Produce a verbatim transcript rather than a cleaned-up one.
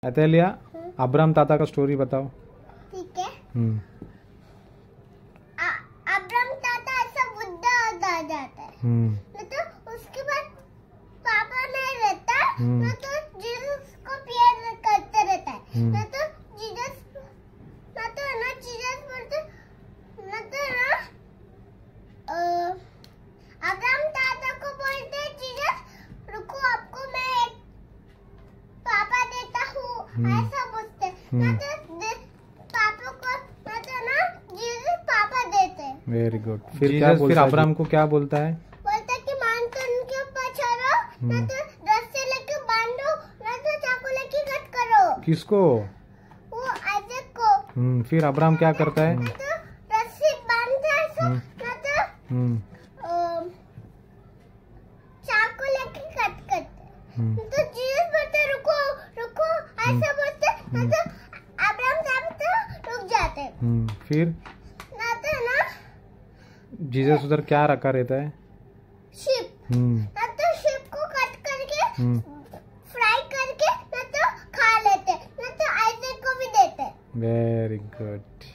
अतेलिया, Abraham ताता का story बताओ। ठीक है। हम्म। अब्राहम ताता ऐसा बुद्धा होता जाता है। हम्म। तो उसके बाद पापा नहीं रहता, हम्म। ना तो जीसस को प्यार करते रहता है, हम्म। ना तो जीसस ना तो ना जीसस बोलते ना तो ना अ, अब्राहम ताता को बोलते हैं जीसस रुको आपको मैं एक पापा देता हूँ, हम्म। ऐसा बोलते हैं। ना तो दे- पापा को ना तो ना जीसस पापा देते हैं। Very good. फिर क्या बोलता है? अब्राहम को क्या बोलता है? बोलता है कि मान तो उनके ऊपर चढ़ो, ना तो रस्से लेके बांधो, ना तो चाकू लेके कट करो। किसको? वो आइजैक को। हम्म। फिर अब्राहम क्या करता है? ना तो रस्सी बांधता है सो, ना तो हम्म। अम, चाकू लेके कट करते हैं। हम्म। तो जीसस बोलते रुको रुको ऐसा बोलते, ना तो अब्राहम साहब तो रुक जाते हैं। हम्म। फिर ना तो ना जीसस उधर क्या रखा रहता है? शिप, हम्म। ना तो शिप को कट करके हम्म। फ्राई करके ना तो खा लेते, ना तो आइजैक को भी देते। Very good.